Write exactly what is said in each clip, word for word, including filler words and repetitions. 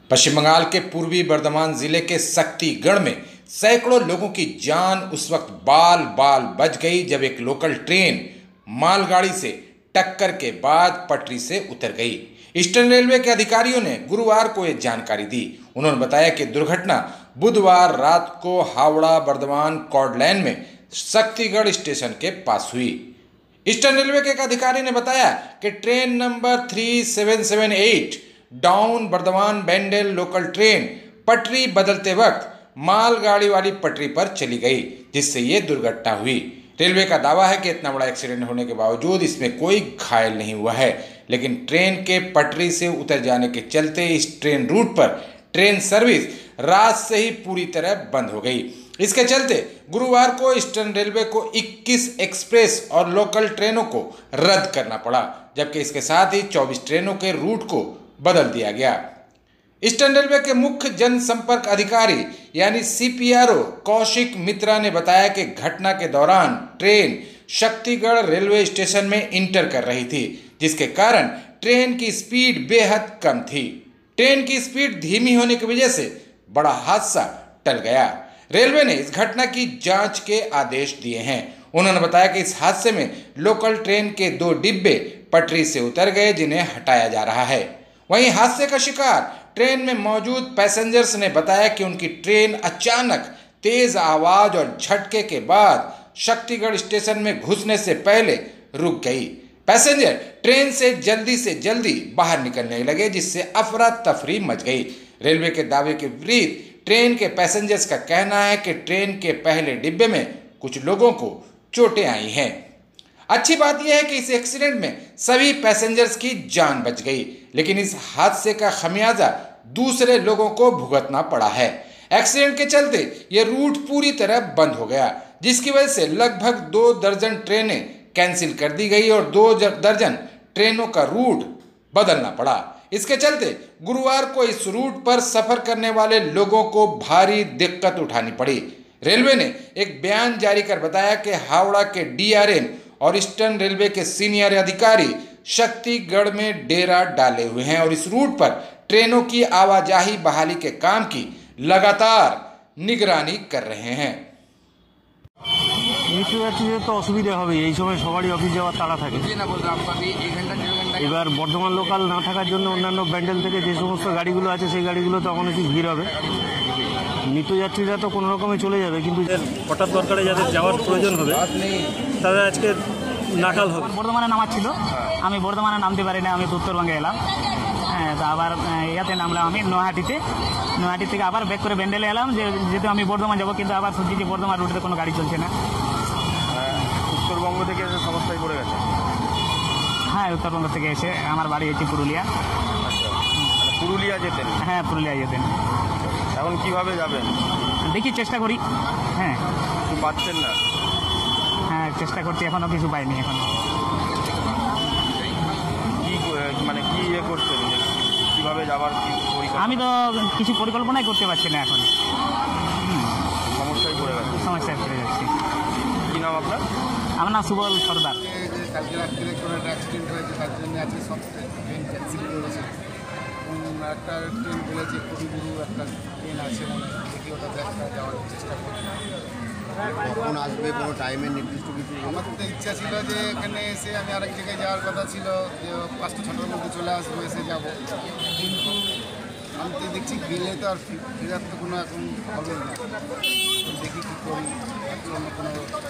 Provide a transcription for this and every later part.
पश्चिम बंगाल के पूर्वी बर्धमान जिले के शक्तिगढ़ में सैकड़ों लोगों की जान उस वक्त बाल बाल बच गई जब एक लोकल ट्रेन मालगाड़ी से टक्कर के बाद पटरी से उतर गई। ईस्टर्न रेलवे के अधिकारियों ने गुरुवार को यह जानकारी दी। उन्होंने बताया कि दुर्घटना बुधवार रात को हावड़ा बर्धमान कॉर्ड लाइन में शक्तिगढ़ स्टेशन के पास हुई। ईस्टर्न रेलवे के एक अधिकारी ने बताया कि train number three seven seven eight down Bardhaman Bandel local train पटरी बदलते वक्त मालगाड़ी वाली पटरी पर चली गई, जिससे ये दुर्घटना हुई। रेलवे का दावा है कि इतना बड़ा एक्सीडेंट होने के बावजूद इसमें कोई घायल नहीं हुआ है, लेकिन ट्रेन के पटरी से उतर जाने के चलते इस ट्रेन रूट पर ट्रेन सर्विस रात से ही पूरी तरह बंद हो गई। इसके चलते गुरुवार को ईस्टर्न रेलवे को इक्कीस एक्सप्रेस और लोकल ट्रेनों को रद्द करना पड़ा, जबकि इसके साथ ही चौबीस ट्रेनों के रूट को बदल दिया गया। ईस्टर्न रेलवे के मुख्य जनसंपर्क अधिकारी यानी सीपीआरओ कौशिक मित्रा ने बताया कि घटना के दौरान ट्रेन शक्तिगढ़ रेलवे स्टेशन में इंटर कर रही थी, जिसके कारण ट्रेन की स्पीड बेहद कम थी। ट्रेन की स्पीड धीमी होने की वजह से बड़ा हादसा टल गया। रेलवे ने इस घटना की जांच के आदेश दिए हैं। उन्होंने बताया कि इस हादसे में लोकल ट्रेन के दो डिब्बे पटरी से उतर गए, जिन्हें हटाया जा रहा है। वहीं हादसे का शिकार ट्रेन में मौजूद पैसेंजर्स ने बताया कि उनकी ट्रेन अचानक तेज आवाज और झटके के बाद शक्तिगढ़ स्टेशन में घुसने से पहले रुक गई। पैसेंजर ट्रेन से जल्दी से जल्दी बाहर निकलने लगे, जिससे अफरा तफरी मच गई। रेलवे के दावे के विपरीत ट्रेन के पैसेंजर्स का कहना है कि ट्रेन के पहले डिब्बे में कुछ लोगों को चोटें आई हैं। अच्छी बात यह है कि इस एक्सीडेंट में सभी पैसेंजर्स की जान बच गई, लेकिन इस हादसे का खमियाजा दूसरे लोगों को भुगतना पड़ा है। एक्सीडेंट के चलते यह रूट पूरी तरह बंद हो गया, जिसकी वजह से लगभग दो दर्जन ट्रेनें कैंसिल कर दी गई और दो दर्जन ट्रेनों का रूट बदलना पड़ा। इसके चलते गुरुवार को इस रूट पर सफर करने वाले लोगों को भारी दिक्कत उठानी पड़ी। रेलवे ने एक बयान जारी कर बताया कि हावड़ा के डीआरएम और ईस्टर्न रेलवे के सीनियर अधिकारी शक्तिगढ़ में डेरा डाले हुए हैं और इस रूट पर ट्रेनों की आवाजाही बहाली के काम की लगातार निगरानी कर रहे हैं। तो असुविधा হবে এই সময় সবারই অফিস যাওয়ার তাড়া থাকে। এবার বর্ধমান লোকাল না থাকার জন্য অন্যান্য ব্যান্ডেল থেকে যে সমস্ত গাড়িগুলো আছে সেই গাড়িগুলো তখন একটু ভিড় হবে। নিত্যযাত্রীরা তো কোনো রকমে চলে যাবে, কিন্তু হঠাৎ দরকারে যাদের যাওয়ার প্রয়োজন হবে তারা আজকে নাকাল হবে। বর্ধমানে নামার ছিল, আমি বর্ধমানে নামতে পারি না, আমি উত্তরবঙ্গে এলাম। হ্যাঁ, তো আবার ইয়াতে নামলাম আমি নৈহাটিতে। নৈহাটি থেকে আবার ব্যাক করে ব্যান্ডেলে এলাম, যে যেহেতু আমি বর্ধমান যাবো, কিন্তু আবার শুনছি যে বর্ধমান রুটে কোনো গাড়ি চলছে না। উত্তরবঙ্গ থেকে সমস্যায় পড়ে গেছে। হ্যাঁ, উত্তরবঙ্গ থেকে এসে আমার বাড়ি হচ্ছে পুরুলিয়া। পুরুলিয়া যেতেন? হ্যাঁ, পুরুলিয়া যেতেন। এখন কিভাবে যাবেন? দেখি, চেষ্টা করি। হ্যাঁ, কিছু পাচ্ছেন না? হ্যাঁ, চেষ্টা করছি, এখনও কিছু পাইনি। এখন কি মানে কি ইয়ে করছেন, কিভাবে যাবার কি পরিকল্পনা? আমি তো কিছু পরিকল্পনাই করতে পারছি না এখন। সমস্যায় পড়ে গেছে। সমস্যায় পড়ে যাচ্ছি। কি নাম আপনার? আমার নাম সুবল সর্দার। কালকে রাত্রে কোনো একটা অ্যাক্সিডেন্ট হয়েছে, তার জন্য আজকে সব ট্রেন ক্যান্সেল করেছে। একটা ট্রেন বলেছে কবিগুরু একটা ট্রেন আছে, দেখি ওটা দেখা যাওয়ার চেষ্টা করি। কখন আসবে কোনো টাইমের নির্দিষ্ট কিছু? আমার তো ইচ্ছা ছিল যে এখানে এসে আমি আরেক জায়গায় যাওয়ার কথা ছিল, যে পাঁচটা ছটার মধ্যে চলে আসবো, এসে যাবো, কিন্তু আমি তো দেখছি গেলে তো আর ফেরার তো কোনো এখন হবে না। দেখি কী করি, অন্য কোনো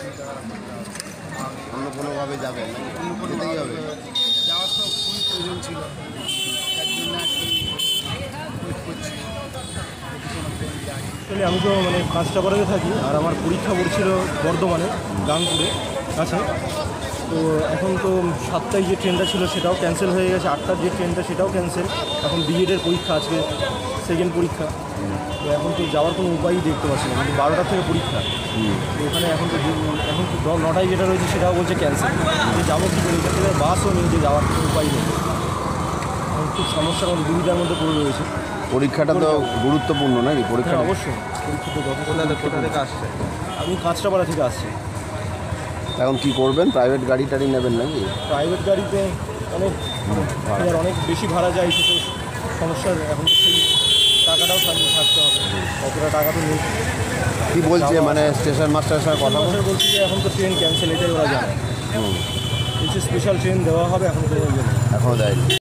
অন্য কোনোভাবে যাবে, অন্য কোনোভাবে হবে যাওয়ার তো খুবই প্রয়োজন ছিল, তার জন্য ওয়েট করছি। অ্যাকচুয়ালি আমি তো মানে কাজটা করাতে থাকি, আর আমার পরীক্ষা পড়ছিল বর্ধমানে গাংপুরে কাছে। তো এখন তো সাতটায় যে ট্রেনটা ছিল সেটাও ক্যান্সেল হয়ে গেছে, আটটার যে ট্রেনটা সেটাও ক্যান্সেল। এখন বিএডের পরীক্ষা, আজকে সেকেন্ড পরীক্ষা। তো এখন তো যাওয়ার কোনো উপায়ই দেখতে পাচ্ছি না, কিন্তু বারোটার থেকে পরীক্ষা। তো ওখানে এখন তো এখন তো নটায় যেটা রয়েছে সেটাও বলছে ক্যান্সেল। যে যাবো কী করে, এখান থেকে বাসও নেই, যে যাওয়ার কোনো উপায় নেই। এখন খুব সমস্যার মধ্যে, দুবিধার মধ্যে পড়ে রয়েছে। পরীক্ষাটা তো গুরুত্বপূর্ণ নাকি? পরীক্ষা অবশ্যই, পরীক্ষা তো কোথা থেকে আসছে? আমি কাঁচরাপাড়া থেকে আসছি। এখন কি করবেন? প্রাইভেট গাড়ি টাড়ি নেবেন নাকি? প্রাইভেট গাড়িতে অনেক অনেক বেশি ভাড়া যায়, সেটা সমস্যার এখন সেই রাখতে হবে, কতটা টাকা তো নেই। কি বলছে মানে স্টেশন মাস্টারের সঙ্গে কথা বলছে? বলছি যে এখন তো ট্রেন ক্যান্সেল, এটাই ওরা জানে। কিছু স্পেশাল ট্রেন দেওয়া হবে, এখন তো এখনও দেয়নি।